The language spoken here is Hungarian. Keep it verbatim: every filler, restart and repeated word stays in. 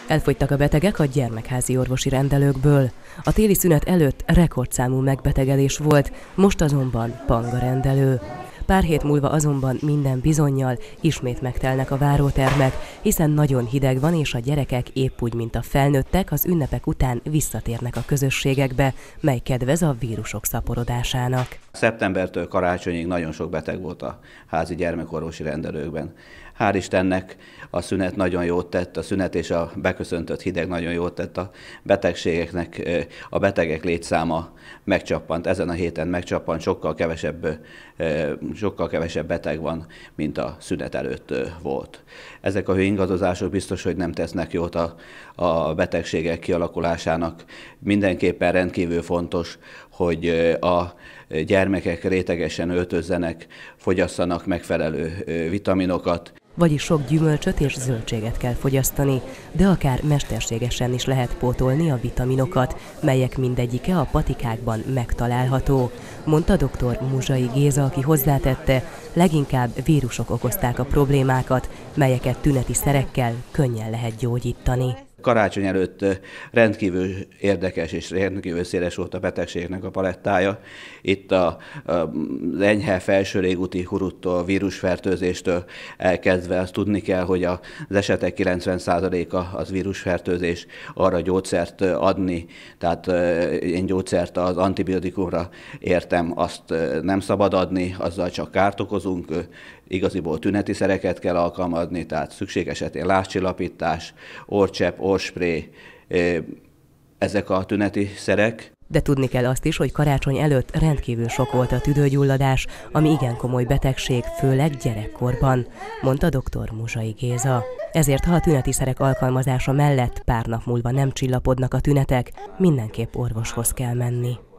Elfogytak a betegek a gyermekházi orvosi rendelőkből. A téli szünet előtt rekordszámú megbetegedés volt, most azonban panga rendelő. Pár hét múlva azonban minden bizonnyal ismét megtelnek a várótermek, hiszen nagyon hideg van, és a gyerekek épp úgy, mint a felnőttek, az ünnepek után visszatérnek a közösségekbe, mely kedvez a vírusok szaporodásának. Szeptembertől karácsonyig nagyon sok beteg volt a házi gyermekorvosi rendelőkben. Hál' Istennek a szünet nagyon jót tett, a szünet és a beköszöntött hideg nagyon jót tett a betegségeknek, a betegek létszáma megcsappant, ezen a héten megcsappant, sokkal kevesebb, sokkal kevesebb beteg van, mint a szünet előtt volt. Ezek a hőingadozások biztos, hogy nem tesznek jót a, a betegségek kialakulásának. Mindenképpen rendkívül fontos, hogy a gyermekek rétegesen öltözzenek, fogyasszanak megfelelő vitaminokat. Vagyis sok gyümölcsöt és zöldséget kell fogyasztani, de akár mesterségesen is lehet pótolni a vitaminokat, melyek mindegyike a patikákban megtalálható, mondta dr. Muzsai Géza, aki hozzátette, leginkább vírusok okozták a problémákat, melyeket tüneti szerekkel könnyen lehet gyógyítani. Karácsony előtt rendkívül érdekes és rendkívül széles volt a betegségnek a palettája. Itt a, a enyhe felső légúti huruttól, vírusfertőzéstől elkezdve azt tudni kell, hogy az esetek kilencven százaléka az vírusfertőzés, arra gyógyszert adni, tehát én gyógyszert az antibiotikumra értem, azt nem szabad adni, azzal csak kárt okozunk, igaziból tüneti szereket kell alkalmazni, tehát szükség esetén lázcsillapítás, orrcsepp, orrspré, ezek a tüneti szerek. De tudni kell azt is, hogy karácsony előtt rendkívül sok volt a tüdőgyulladás, ami igen komoly betegség, főleg gyerekkorban, mondta dr. Muzsai Géza. Ezért, ha a tüneti szerek alkalmazása mellett pár nap múlva nem csillapodnak a tünetek, mindenképp orvoshoz kell menni.